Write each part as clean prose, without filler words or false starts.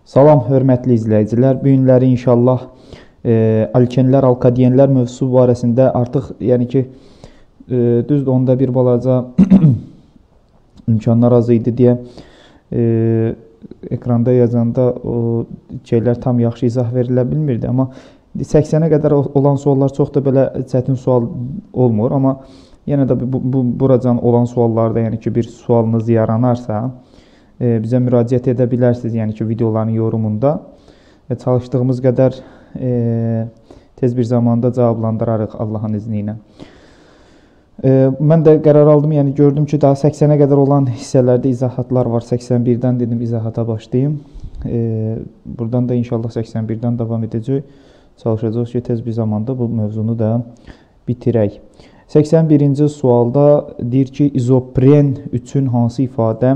Salam, hörmətli izləyicilər. Bu günləri inşallah alkenlər, alkadiyenlər mövzusu barəsində artıq, düzdür, onda bir balaca imkanlar az idi deyə ekranda yazanda o şeylər tam yaxşı izah verilə bilmirdi. Amma 80-ə qədər olan suallar çox da belə çətin sual olmur. Amma yenə də buracan olan suallarda, bir sualınız yaranarsa, bizə müraciət edə bilərsiniz, videoların yorumunda. Çalışdığımız qədər tez bir zamanda cavablandırarıq Allahın izni ilə. Mən də qərar aldım, gördüm ki, daha 80-ə qədər olan hissələrdə izahatlar var. 81-dən dedim izahata başlayayım. Buradan da inşallah 81-dən davam edəcək. Çalışacağız ki, tez bir zamanda bu mövzunu da bitirək. 81-ci sualda deyir ki, izopren üçün hansı ifadə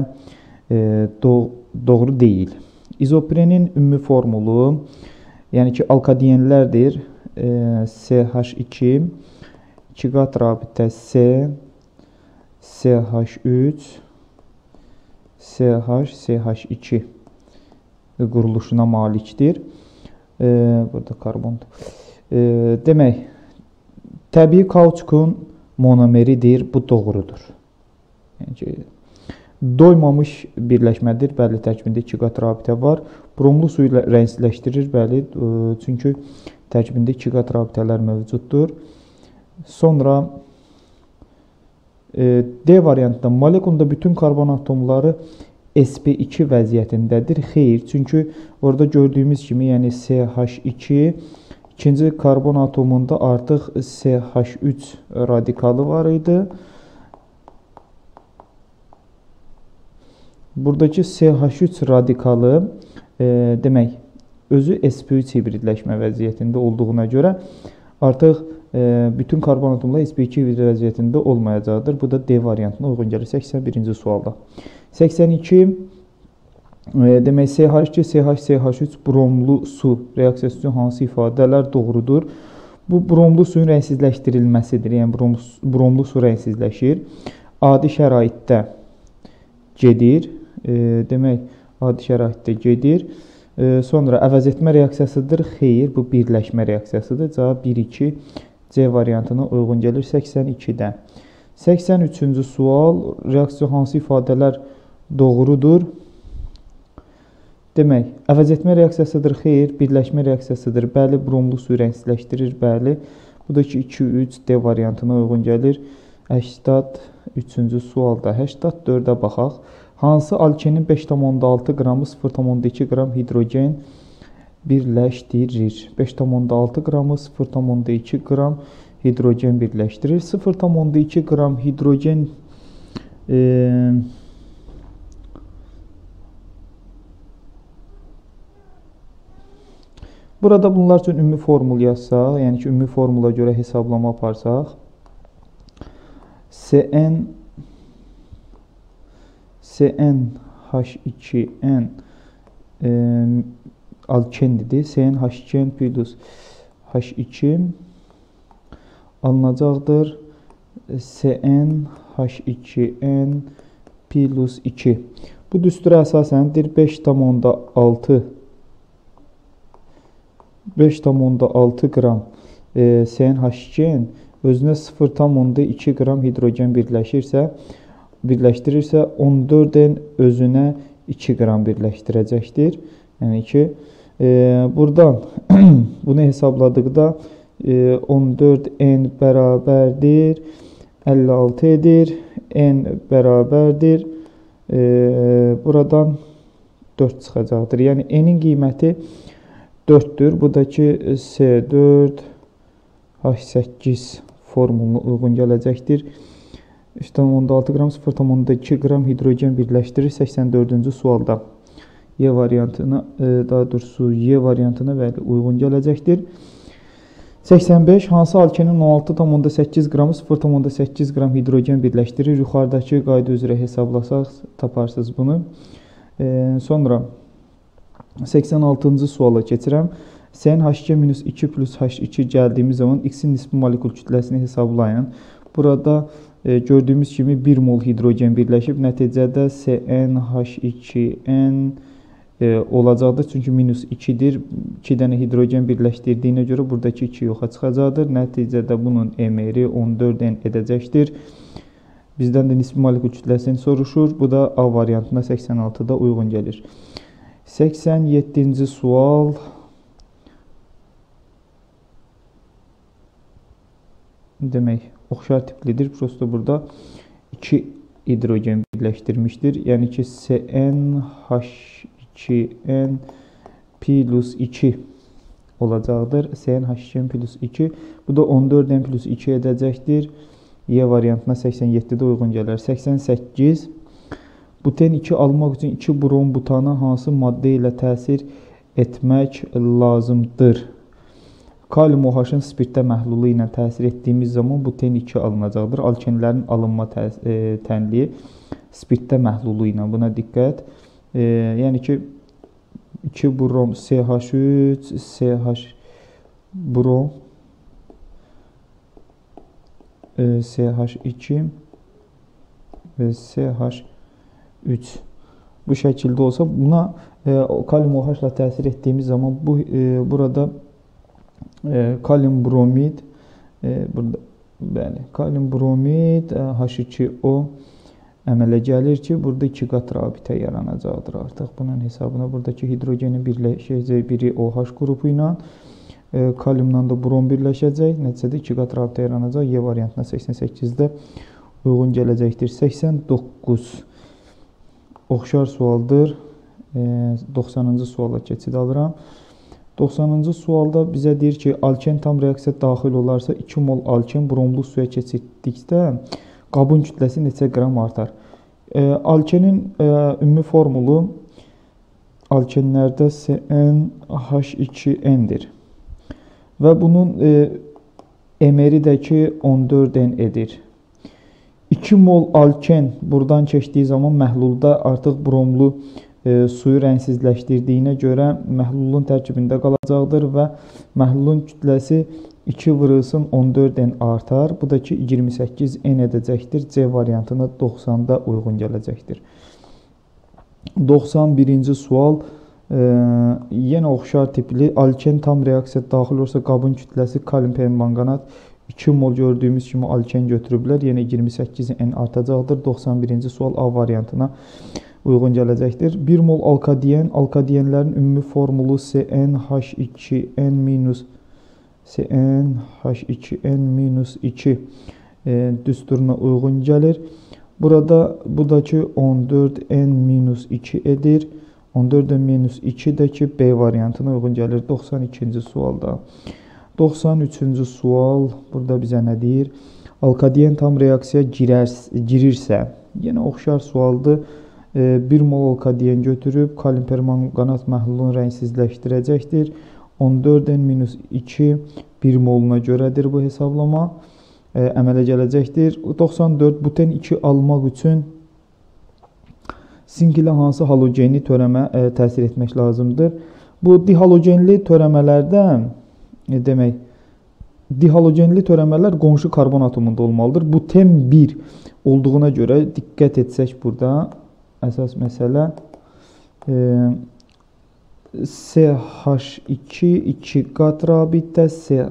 doğru deyil. İzoprenin ümumi formulu, alkadiyenlərdir. CH2, 2 qat rabitə C, CH3, CH, CH2 quruluşuna malikdir. Burada karbondur. Demək, təbii kauçukun monomeridir. Bu doğrudur. Doymamış birləşmədir. Bəli, tərkibində 2 qat rabitə var. Bromlu su ilə rəngsizləşdirir. Bəli, çünki tərkibində 2 qat rabitələr mövcuddur. Sonra D variantında molekulunda bütün karbon atomları sp2 vəziyyətindədir. Xeyr, çünki orada gördüyümüz kimi, CH2 ikinci karbon atomunda artıq CH3 radikalı var idi. Buradakı CH3 radikalı demək, özü sp3 hibridləşmə vəziyyətində olduğuna görə artıq bütün karbon atomları sp2 hibrid vəziyyətində olmayacaqdır. Bu da D variantına uyğun gəlir 81-ci sualda. 82 demək, CH2, CH, CH3 bromlu su reaksiyası üçün hansı ifadələr doğrudur? Bu bromlu suyun rəngsizləşdirilməsidir. Bromlu su rəngsizləşir. Adi şəraitdə gedir. Demək, adi şəraitdə gedir. Sonra əvəz etmə reaksiyasıdır. Xeyr, bu birləşmə reaksiyasıdır. Cavab 1-2 C variantına uyğun gəlir 82-də. 83-cü sual, reaksiya hansı ifadələr doğrudur? Demək, əvəz etmə reaksiyasıdır. Xeyr, birləşmə reaksiyasıdır. Bəli, bromlu su rəngsizləşdirir. Bəli, bu da ki 2-3 D variantına uyğun gəlir. 83-cü sualda 84-də baxaq. Hansı alkenin 5,6 qramı 0,2 qram hidrogen birləşdirir? 5,6 qramı 0,2 qram hidrogen birləşdirir. 0,2 qram hidrogen burada bunlar üçün ümumi formul yazsaq, ümumi formula görə hesablama aparsaq, CnH2n alkendidir. CnH2n plus H2 alınacaqdır. CnH2n plus 2. Bu düstura əsasəndir 5,6 qram CnH2n özünə 0,2 qram hidrogen birləşdirirsə 14-dən özünə 2 qram birləşdirəcəkdir. Buradan bunu hesabladıqda 14n bərabərdir 56 edir. N bərabərdir. Buradan 4 çıxacaqdır. N'in qiyməti 4-dür. Bu da ki C4H8 formuluna uyğun gələcəkdir. 3,6 qram 0,2 qram hidrogen birləşdirir 84-cü sualda. Y variantına, daha doğrusu Y variantına uyğun gələcəkdir. 85 hansı alkenin 16,8 qramı 0,8 qram hidrogen birləşdirir? Yuxarıdakı qayda üzrə hesablasaq taparsınız bunu. Sonra 86-cı suala keçirəm. CnH2-2 plus H2 gəldiyimiz zaman X-in nisbi molekul kütləsini hesablayın. Burada gördüyümüz kimi 1 mol hidrogen birləşib. Nəticədə CnH2n olacaqdır. Çünki minus 2-dir. 2 dənə hidrogen birləşdirdiyinə görə buradakı 2 yoxa çıxacaqdır. Nəticədə bunun emeri 14N edəcəkdir. Bizdən də nisbi molekul kütləsini soruşur. Bu da A variantına 86-da uyğun gəlir. 87-ci sual. Demək, oxşar tiplidir. Prosto burada 2 hidrogen birləşdirmişdir. Yəni ki, CnH2n plus 2 olacaqdır. CnH2n plus 2. Bu da 14N plus 2 edəcəkdir. Y variantına 87-də uyğun gələr. 88. Buten 2 almaq üçün 2 brom butana hansı maddə ilə təsir etmək lazımdır? Kalium OH-ın spirtdə məhlulu ilə təsir etdiyimiz zaman buten 2 alınacaqdır. Alkenlərin alınma tənliyi spirtdə məhlulu ilə. Buna diqqət. Yəni ki, 2 brom CH3, CH brom CH2 və CH3 bu şəkildə olsa, buna kalium OH ilə təsir etdiyimiz zaman burada kalium bromid burada bəli, kalium bromid H2O əmələ gəlir ki, burada 2 qat rabitə yaranacaqdır artıq. Bunun hesabına buradakı hidrogenin birləşəcək biri OH qrupu ilə kaliumla da brom birləşəcək. Nəticədə 2 qat rabitə yaranacaq. Y variantına 88-də uyğun gələcəkdir. 89 oxşar sualdır. 90-cı suala keçid alıram. 90-cı sualda bizə deyir ki, alken tam reaksiya daxil olarsa 2 mol alken bromlu suya keçirdikdə qabın kütləsi neçə qram artar? Alkenin ümumi formulu alkenlərdə CnH2n-dir. Və bunun emeri də ki 14N edir. 2 mol alken buradan keçdiyi zaman məhlulda artıq bromlu suyu rəngsizləşdirdiyinə görə məhlulun tərkibində qalacaqdır və məhlulun kütləsi 2 vurulsun 14N artar. Bu da ki 28N edəcəkdir. C variantına 90-da uyğun gələcəkdir. 91-ci sual. Yenə oxşar tipli alken tam reaksiya daxil olursa qabın kütləsi kalium permanganat 2 mol gördüyümüz kimi alken götürüblər. Yenə 28N artacaqdır. 91-ci sual A variantına uyğun gələcəkdir. 1 mol alkadiyen, alkadiyenlərin ümumi formulu CnH2n-2 düsturuna uyğun gəlir. Burada bu da ki 14N-2 edir. 14N-2 də ki B variantına uyğun gəlir 92-ci sualda. 93-cü sual burada bizə nə deyir? Alkadiyen tam reaksiya girirsə, yenə oxşar sualdır. 1 mol alkadiyen götürüb kalium permanganat məhlulunu rəngsizləşdirəcəkdir. 14N-2 1 moluna görədir bu hesablama. Əmələ gələcəkdir. 94 buten 2 almaq üçün sink ilə hansı halogenli törəmə təsir etmək lazımdır? Bu dihalogenli törəmələrdə demək, dihalogenli törəmələr qonşu karbon atomunda olmalıdır. Buten 1 olduğuna görə diqqət etsək burada əsas məsələ CH2 2 qat rabitə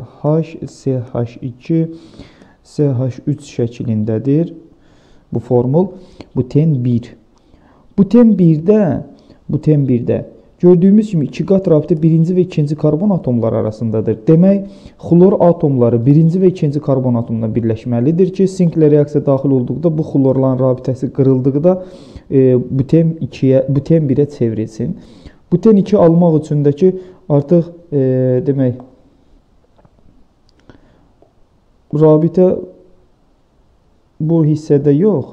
CH2 CH3 şəklindədir bu formul. Buten 1. Buten 1-də gördüyümüz kimi 2 qat rabitə birinci və ikinci karbon atomları arasındadır. Demək, xlor atomları birinci və ikinci karbon atomuna birləşməlidir ki, sinklə reaksiya daxil olduqda bu xlorların rabitəsi qırıldıqda buten 1-ə çevrilsin. Buten 2 almaq üçün də ki, artıq demək, rabitə bu hissədə yox,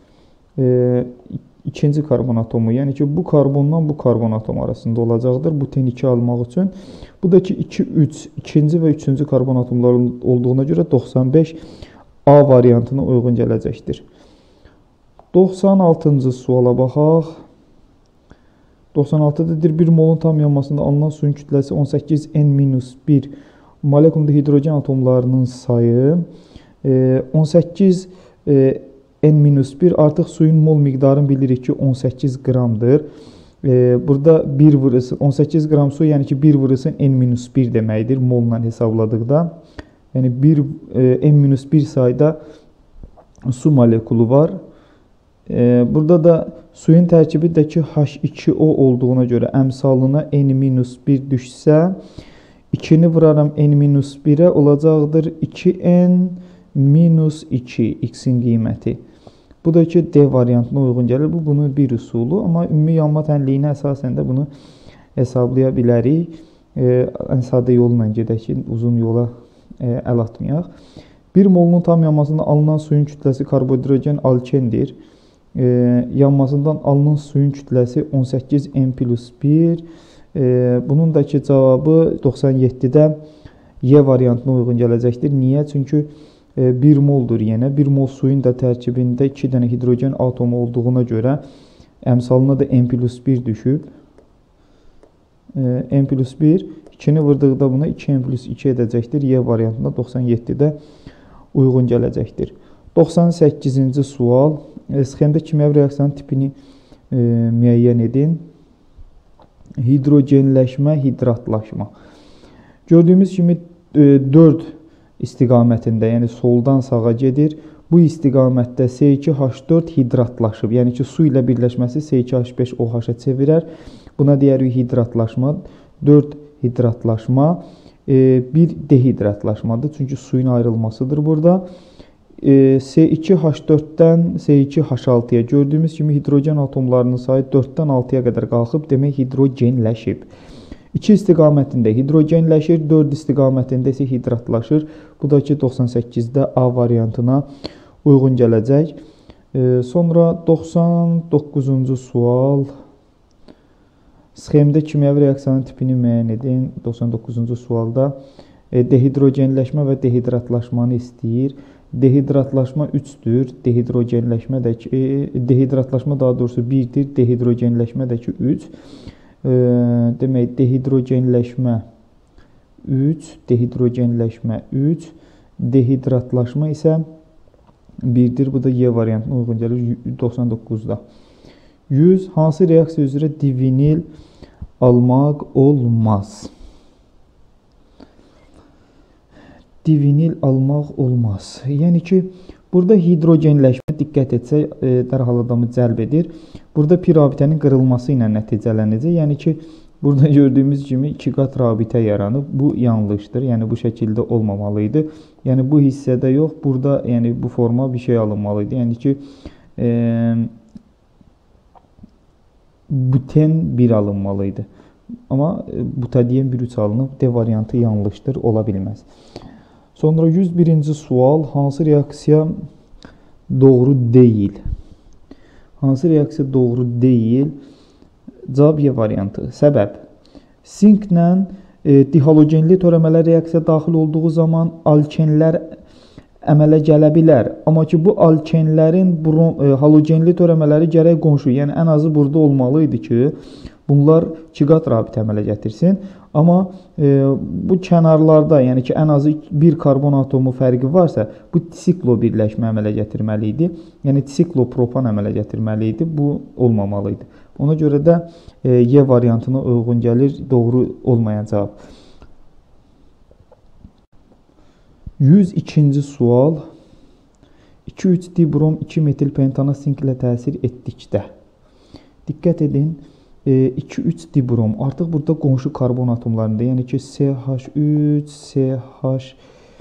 ikinci karbon atomu, yəni ki, bu karbondan bu karbon atomu arasında olacaqdır. Buten 2 almaq üçün. Bu da ki, 2, 3, ikinci və üçüncü karbon atomları olduğuna görə 95 A variantına uyğun gələcəkdir. 96-cı suala baxaq. 96-da deyir, 1 molun tam yanmasında alınan suyun kütləsi 18N-1 molekulunda hidrogen atomlarının sayı 18 N-1 artıq suyun mol miqdarını bilirik ki 18 qramdır. Burada 1 vurulsun 18 qram su, yəni ki 1 vurulsun n-1 deməkdir molla hesabladıqda. Yəni n-1 sayda su molekulu var. Burada da suyun tərkibindəki H2O olduğuna görə əmsalına n-1 düşsə, 2-ni vuraram n-1-ə olacaqdır 2n-2 x-in qiyməti. Bu da ki D variantına uyğun gəlir. Bu bunun bir üsulu, amma ümumi yanma tənliyinə əsasən də bunu hesablaya bilərik. Ən sadə yolla gedək ki, uzun yola əl atmayaq. 1 molunun tam yanmasında alınan suyun kütləsi karbonhidrogen alkendir. Yanmasından alınan suyun kütləsi 18n+1. Bunun da ki cavabı 97-də Y variantına uyğun gələcəkdir. Niyə? Çünki 1 moldur yenə. 1 mol suyun da tərkibində 2 dənə hidrogen atomu olduğuna görə əmsalına da n+1 düşüb. n+1 2-ni vurduqda buna 2n+2 edəcəkdir. Y variantında 97-də uyğun gələcəkdir. 98-ci sual. Sxemdə kimyəvi reaksiyanın tipini müəyyən edin. Hidrogenləşmə, hidratlaşma. Gördüyümüz kimi 4 istiqamətində, yəni soldan sağa gedir. Bu istiqamətdə C2H4 hidratlaşıb. Yəni ki, su ilə birləşməsi C2H5OH-a çevirər. Buna deyərik hidratlaşma. 4 hidratlaşma, 1 dehidratlaşmadır. Çünki suyun ayrılmasıdır burada. C2H4-dən C2H6-ya gördüyümüz kimi hidrogen atomlarının sayı 4-dən 6-ya qədər qalxıb, demək hidrogenləşib. 2 istiqamətində hidrogenləşir, 4 istiqamətində isə hidratlaşır. Bu da ki 98-də A variantına uyğun gələcək. Sonra 99-cu sual. Sxemdə kimyəvi reaksiyanın tipini müəyyən edin. 99-cu sualda dehidrogenləşmə və dehidratlaşmanı istəyir. Dehidratlaşma 3-dür. Dehidratlaşma daha doğrusu 1-dir. Dehidrogenləşmə də ki 3. Demək, dehidrogenləşmə 3, dehidratlaşma isə 1-dir. Bu da Y variantına uyğun gəlir 99-da. 100. Hansı reaksiya üzrə divinil almaq olmaz? Divinil almaq olmaz. Yəni ki, burada hidrogenləşmə diqqət etsək, dərhal adamı cəlb edir. Burada pi rabitənin qırılması ilə nəticələnəcək. Yəni ki, burada gördüyümüz kimi 2 qat rabitə yaranıb. Bu yanlışdır. Yəni bu şəkildə olmamalıydı. Yəni bu hissədə yox, burada yəni bu forma bir şey alınmalıydı. Yəni ki, buten 1 alınmalıydı. Amma butadiyen 1-3 alınıb. D variantı yanlışdır, ola bilməz. Sonra 101-ci sual. Hansı reaksiya doğru deyil? Hansı reaksiya doğru deyil? Cavab Y variantı. Səbəb. Sinklə dihalogenli törəmələr reaksiya daxil olduğu zaman alkenlər əmələ gələ bilər. Amma ki, bu alkenlərin halogenli törəmələri gərək qonşu, yəni ən azı burada olmalıydı ki, bunlar 2 qat rabitə əmələ gətirsin. Amma bu kənarlarda, yəni ki, ən azı bir karbon atomu fərqi varsa, bu disiklo birləşmə əmələ gətirməli idi. Yəni, disiklopropan əmələ gətirməli idi. Bu olmamalıydı. Ona görə də Y variantına uyğun gəlir, doğru olmayan cavab. 102-ci sual. 2,3 dibrom 2 metil pentana sinklə təsir etdikdə. Diqqət edin. 2,3 dibrom. Artıq burada qonşu karbon atomlarında, yəni ki, CH3, CH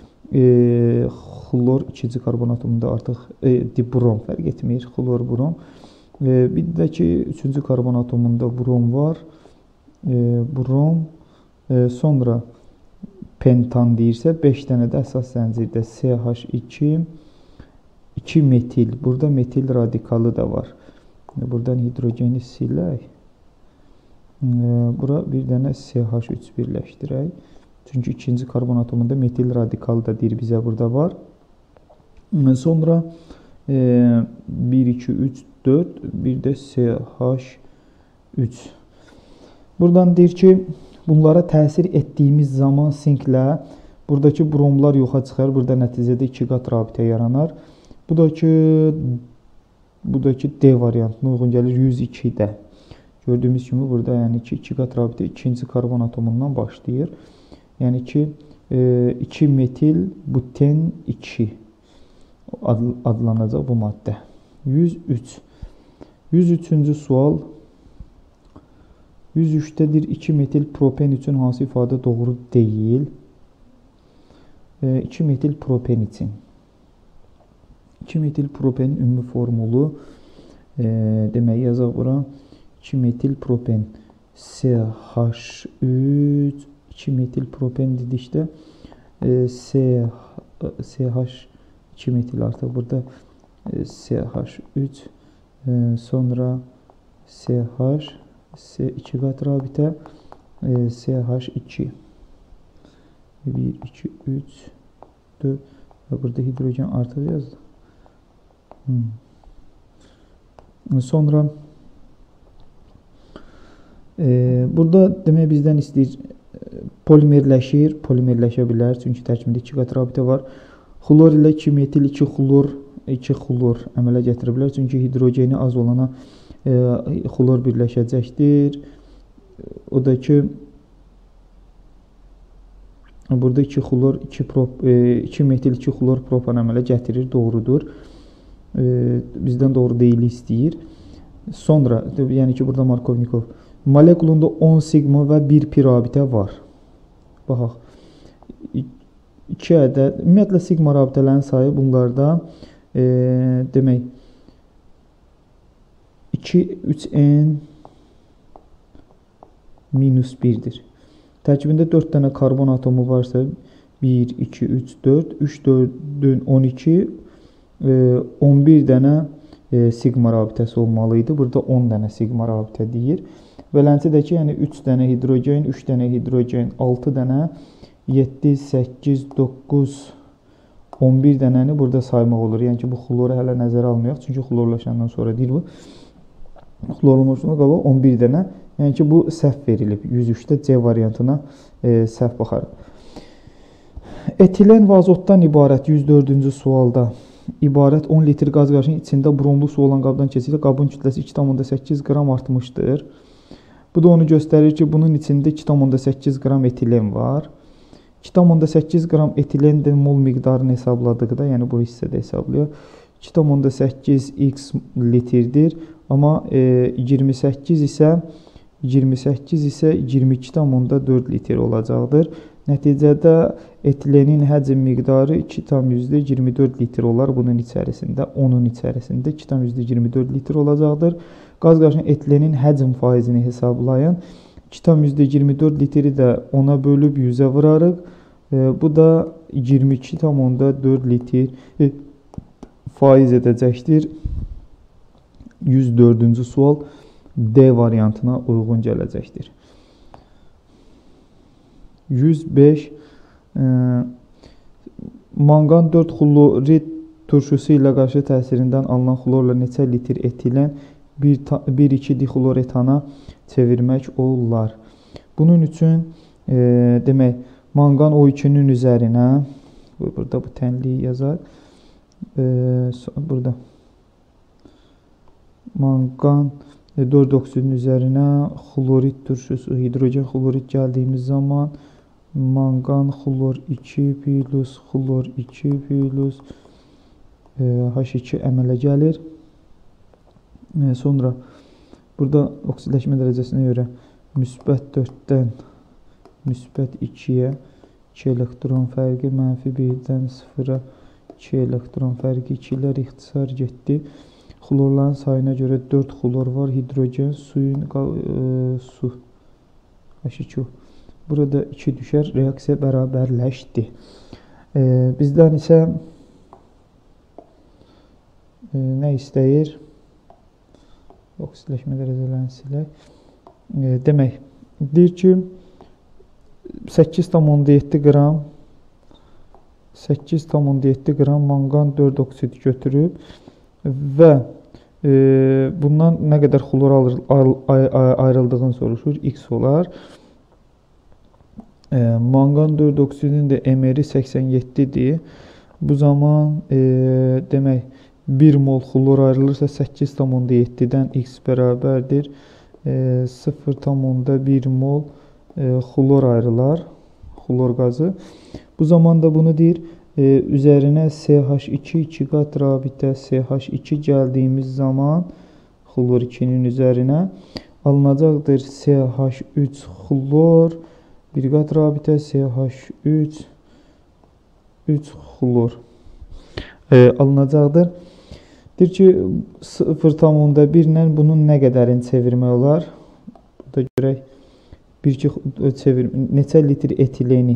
xlor ikinci karbon atomunda artıq dibrom fərq etmir, xlor brom. Bir də ki, üçüncü karbon atomunda brom var. Brom. Sonra pentan deyirsə, 5 dənə də əsas zəncirdə CH2, 2 metil. Burada metil radikalı da var. Buradan hidrogeni silək. Bura bir dənə CH3 birləşdirək. Çünki ikinci karbon atomunda metil radikalı da deyir bizə burada var. Sonra 1, 2, 3, 4, bir də CH3. Buradan deyir ki, bunlara təsir etdiyimiz zaman sinklə buradakı bromlar yoxa çıxar. Burada nəticədə 2 qat rabitə yaranar. Bu da ki D variantına uyğun gəlir 102-də. Gördüyümüz kimi burada yəni ki 2 qat rabitə ikinci karbon atomundan başlayır. Yəni ki 2 metil buten 2 adlanacaq bu maddə. 103. 103-cü sual. 103-dədir 2 metil propen üçün hansı ifadə doğru deyil? 2 metil propen üçün. 2 metil propenin ümumi formulu demək yazaq bura 2 metil propen CH3 2 metil propen dedikdə CH 2 metil artıq burada CH3 sonra CH C2 qat rabitə CH2 1 2 3 4 və burada hidrogen artıq yazdı. Sonra burada demək bizdən istəyir polimerləşir, polimerləşə bilər. Çünki tərkibində 2 qat rabitə var. Xlor ilə 2 metil 2 xlor əmələ gətirə bilər. Çünki hidrogeni az olana xlor birləşəcəkdir. O da ki burada 2 xlor 2 metil 2 xlor propan əmələ gətirir. Doğrudur. Bizdən doğru deyili istəyir. Sonra yəni ki burada Markovnikov molekulunda 10 sigma və 1 pi rabitə var. Baxaq. 2 ədəd. Ümumiyyətlə sigma rabitələrin sayı bunlarda demək 2 3n minus 1-dir. Tərkibində 4 dənə karbon atomu varsa 1 2 3 4 3 4-ün 12 11 dənə sigma rabitəsi olmalı idi. Burada 10 dənə sigma rabitə deyir. Vələnsi də ki, yəni 3 dənə hidrogen, 3 dənə hidrogen, 6 dənə, 7, 8, 9, 11 dənəni burada saymaq olur. Yəni ki, bu xloru hələ nəzərə almayaq. Çünki xlorlaşandan sonra deyil bu. Xlorlanmışdan qabaq 11 dənə. Yəni ki, bu səhv verilib. 103-də C variantına səhv baxarıq. Etilen və azotdan ibarət 104-cü sualda ibarət 10 litr qaz qarışığının içində bromlu su olan qabdan keçirsə, qabın kütləsi 2,8 qram artmışdır. Bu da onu göstərir ki, bunun içində 2,8 qram etilen var. 2,8 qram etilen də mol miqdarını hesabladıqda, yəni bu hissədə hesablıyor. 2,8 x litrdir. Amma 28 isə 22,4 litr olacaqdır. Nəticədə etilenin həcm miqdarı 2,24 litr olar bunun içərisində. Onun içərisində 2,24 litr olacaqdır. Qaz qarışığının etilenin həcm faizini hesablayın. 2,24 litri də 10-a bölüb 100-ə vurarıq. Bu da 22,4 litr faiz edəcəkdir. 104-cü sual D variantına uyğun gələcəkdir. 105 manqan 4 xlorid turşusu ilə qarşı təsirindən alınan xlorla neçə litr etilen 1,2 dixloretana çevirmək olar. Bunun üçün demək manqan O2-nin üzərinə burada bu tənliyi yazar. Burada manqan 4 oksidin üzərinə xlorid turşusu, hidrogen xlorid gəldiyimiz zaman manqan xlor 2 plus xlor 2 plus H2 əmələ gəlir. Sonra burada oksidləşmə dərəcəsinə görə müsbət 4-dən müsbət 2-yə 2 elektron fərqi, mənfi 1-dən 0-a 2 elektron fərqi 2-lər ixtisar getdi. Xlorların sayına görə 4 xlor var, hidrogen, suyun su H2. Burada 2 düşər, reaksiya bərabərləşdi. Bizdən isə nə istəyir? Oksidləşmə dərəcələrini silək. Demək, deyir ki, 8,7 qram 8,7 qram manqan 4 oksid götürüb və bundan nə qədər xlor ayrıldığını soruşur. X olar. Manqan 4 oksidin də MR 87-dir. Bu zaman demək 1 mol xlor ayrılırsa 8,7-dən X bərabərdir. 0,1 mol xlor ayrılar, xlor qazı. Bu zamanda bunu deyir, üzərinə CH2 2 qat rabitə CH2 gəldiyimiz zaman xlor 2-nin üzərinə alınacaqdır CH3 xlor 1 qat rabitə CH3 3 xlor alınacaqdır. Deyir ki, 0,1 ilə bunun nə qədərini çevirmək olar? Burada görək, neçə litr etileni,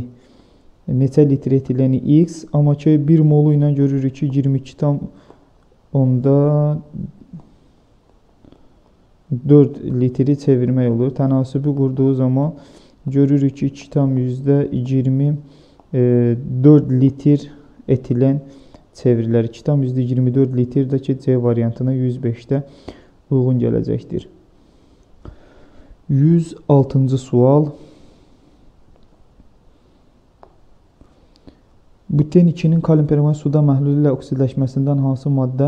X, amma ki 1 molu ilə görürük ki 22,4 litri çevirmək olur. Tənasibi qurduğu zaman görürük ki 2,24 litr etilen çevrilər. 2,24 litr də ki C variantına 105-də uyğun gələcəkdir. 106-cı sual. Buten 2-nin kalium permanganat suda məhlulu ilə oksidləşməsindən hansı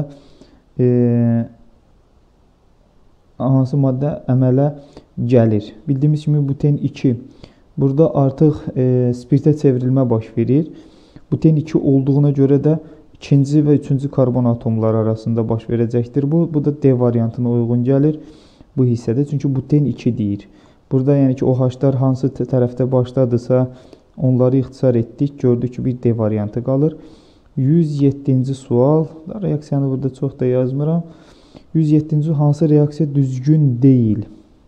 maddə əmələ gəlir? Bildiyimiz kimi buten 2 burada artıq spirtə çevrilmə baş verir. Buten 2 olduğuna görə də ikinci və üçüncü karbon atomları arasında baş verəcəkdir. Bu da D variantına uyğun gəlir bu hissədə. Çünki buten 2 deyir. Burada yəni ki OH-lar hansı tərəfdə başladısa onları ixtisar etdik. Gördük ki bir D variantı qalır. 107-ci sual. Reaksiyanı burada çox da yazmıram. 107-ci hansı reaksiya düzgün deyil?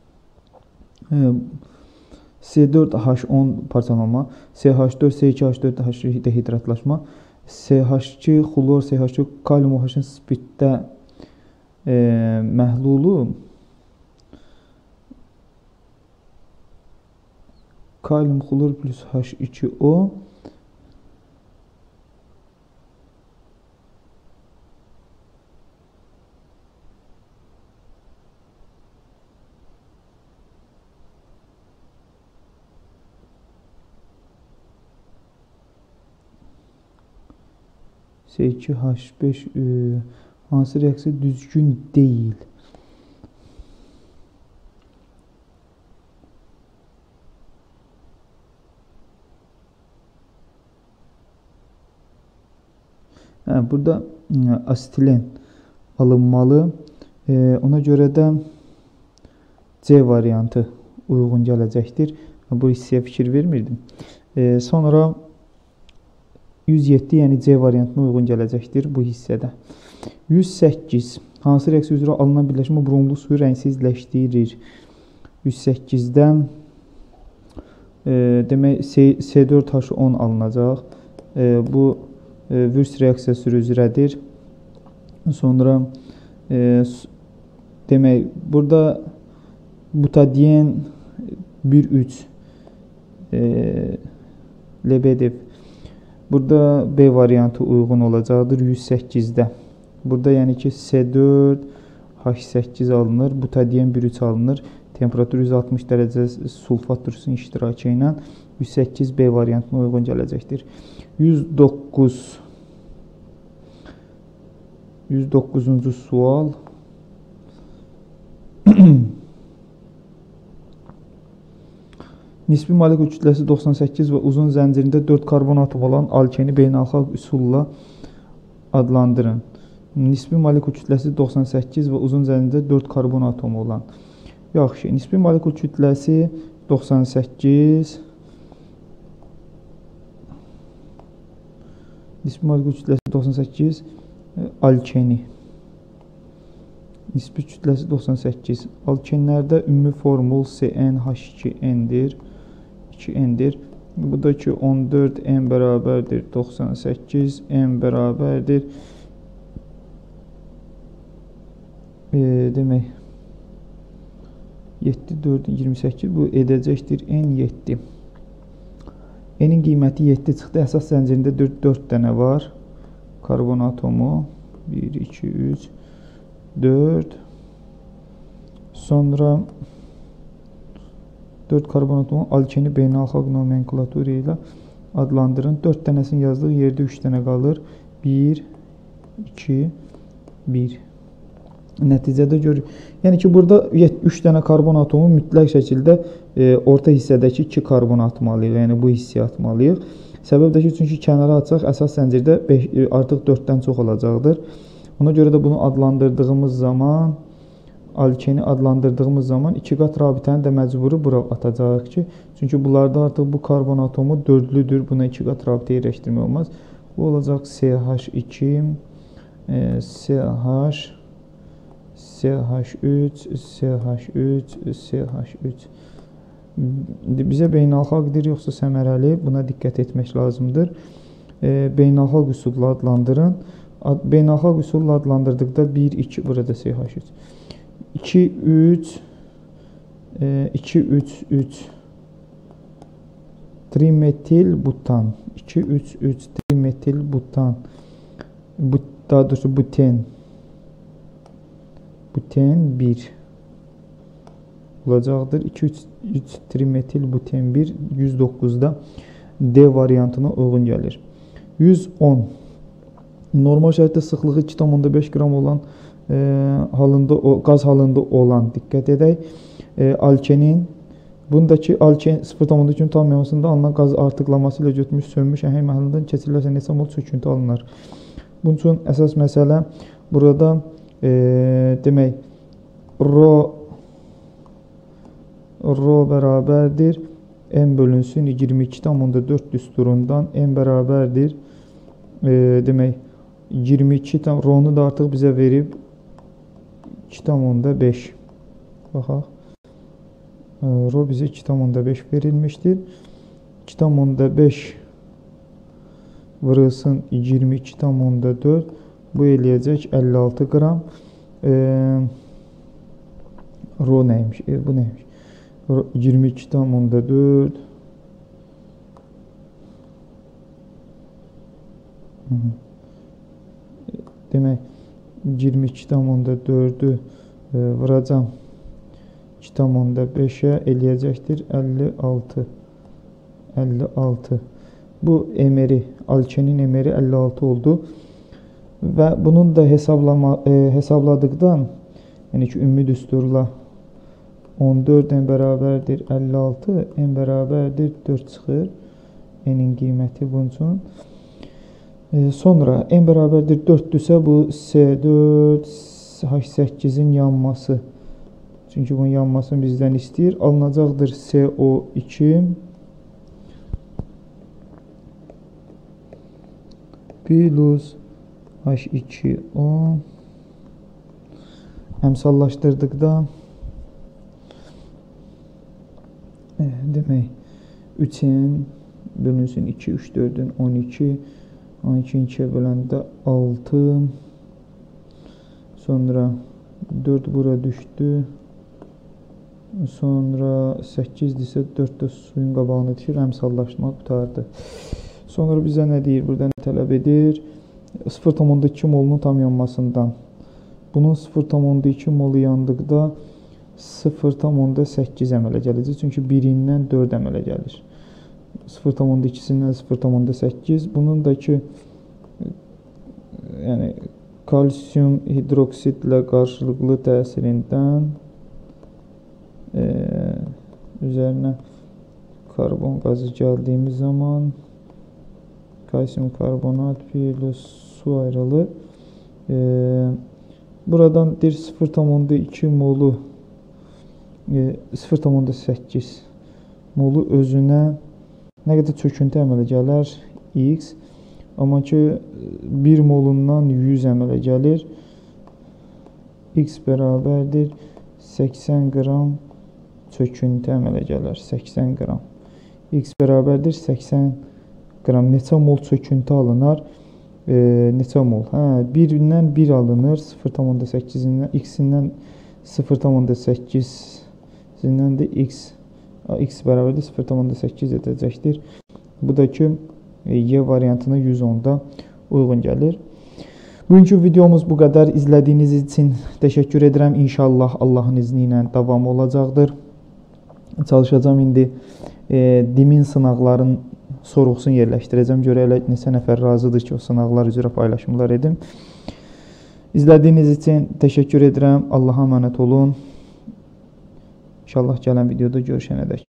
C4H10 parçalanma, CH4, C2H4 dehidratlaşma, CH2 xlor, CH2 kalium OH-ın spirtdə məhlulu kalium xlor plus H2O C2H5 hansı reaksiya düzgün deyil? Burada asetilen alınmalı. Ona görə də C variantı uyğun gələcəkdir. Bu hissəyə fikir vermirdim. Sonra 107, yəni C variantına uyğun gələcəkdir bu hissədə. 108. Hansı reaksiya üzrə alınan birləşmə bromlu suyu rəngsizləşdirir? 108-dən demək C4H10 alınacaq. Bu Würz reaksiyası üzrədir. Sonra demək burada butadien 1,3 Lebedev. Burada B variantı uyğun olacaqdır 108-də. Burada yəni ki C4H8 alınır, butadien 1,3 alınır. Temperatur 160 dərəcə sulfat turşusunun iştirakı ilə 108 B variantına uyğun gələcəkdir. 109-cu sual. Nisbi molekul kütləsi 98 və uzun zəncirində 4 karbon atomu olan alkeni beynəlxalq üsulla adlandırın. Nisbi molekul kütləsi 98 və uzun zəncirində 4 karbon atomu olan. Yaxşı, nisbi molekul kütləsi 98. Nisbi molekul kütləsi 98 alkeni. Nisbi kütləsi 98. Alkenlərdə ümumi formul CnH2n-dir. 2n-dir. Bu da ki 14 n bərabərdir 98, n bərabərdir demək 7, 4, 28 bu edəcəkdir n7. N-in qiyməti 7 çıxdı. Əsas zəncirində 4 dənə var. Karbon atomu 1, 2, 3, 4. Sonra 4 karbon atomu alkeni beynəlxalq nomenklatura ilə adlandırın. 4 dənəsini yazdıq, yerdə 3 dənə qalır. 1, 2, 1. Nəticədə yəni ki, burada 3 dənə karbon atomu mütləq şəkildə orta hissədəki 2 karbon atmalıyıq. Yəni bu hissəyə atmalıyıq. Səbəb də ki, çünki kənara atsaq əsas zəncirdə artıq 4-dən çox olacaqdır. Ona görə də bunu adlandırdığımız zaman, alkeni adlandırdığımız zaman 2 qat rabitəni də məcburi bura atacağıq ki, çünki bunlarda artıq bu karbon atomu 4-lüdür. Buna 2 qat rabitə yerləşdirmək olmaz. Bu olacaq CH2, CH3, CH3, CH3. Bizə beynəlxalqdır yoxsa səmərəli? Buna diqqət etmək lazımdır. Beynəlxalq üsulla adlandırın. Beynəlxalq üsulla adlandırdıqda 1, 2, burada CH3. 2, 3, 2, 3, 3. Trimetil butan. 2, 3, 3. Trimetil butan. Daha doğrusu buten. Buten 1 olacaqdır. 2, 3 trimetil buten 1 109-da D variantına uyğun gəlir. 110 normal şəraitdə sıxlığı 2,5 qram olan qaz halında olan, diqqət edək, alkenin, bundakı alken 0,2 tamamlamasında alınan qaz artıqlaması ilə götürmüş sönmüş əhəng məhəllindən keçirilərsə neçə mol çöküntü alınır? Bunun üçün əsas məsələ burada demək, Rho bərabərdir M bölünsün 22,4 düsturundan M bərabərdir demək 22 Rho-nu da artıq bizə verib 2,5 baxaq Rho bizə 2,5 verilmişdir 2,5 vurulsun 22,4 bu eləyəcək 56 qram Rho nəymiş? Bu nəymiş? 22,4 demək 22,4'ü vuracam 2,5'e eləyəcəkdir 56 bu emeri, alkenin emeri 56 oldu və bunun da hesabladıqdan yəni ki ümumi düsturla 14 n bərabərdir 56 n bərabərdir 4 çıxır n'in qiyməti bunun üçün sonra n bərabərdir 4-dürsə bu C4 H8-in yanması çünki bunun yanmasını bizdən istəyir alınacaqdır CO2 plus H2O əmsallaşdırdıqda demək 3n bölünsün 2, 3, 4'ün 12 12'yi 2'ye böləndə 6 sonra 4 bura düşdü sonra 8-dirsə 4 də suyun qabağına düşür əmsallaşmaq qutardı sonra bizə nə deyir burada nə tələb edir 0,2 molunun tam yanmasından bunun 0,2 molu yandıqda 0,8 əmələ gələcək çünki 1-indən 4 əmələ gəlir 0,2-sindən 0,8 bunun da ki yəni kalsiyum hidroksidlə qarşılıqlı təsirindən üzərinə karbon qazı gəldiyimiz zaman kalsiyum karbonat plus su ayrılır buradan deyir 0,2 molu 0,8 molu özünə nə qədər çöküntü əmələ gələr X amma ki 1 molundan 100 əmələ gəlir X bərabərdir 80 qram çöküntü əmələ gələr 80 qram X bərabərdir 80 qram neçə mol çöküntü alınar neçə mol 1-dən 1 alınır 0,8-indən X-indən 0,8-indən də X bərabərdir 0,8 edəcəkdir bu da ki Y variantına 110'da uyğun gəlir bugünkü videomuz bu qədər izlədiyiniz üçün təşəkkür edirəm İnşallah Allahın izni ilə davam olacaqdır çalışacağım indi dimin sınaqların sorğusunu yerləşdirəcəm görək neçə nəfər razıdır ki o sınaqlar üzrə paylaşımlar edim İzlədiyiniz üçün təşəkkür edirəm. Allaha əmanət olun. İnşallah gələn videoda görüşənədək.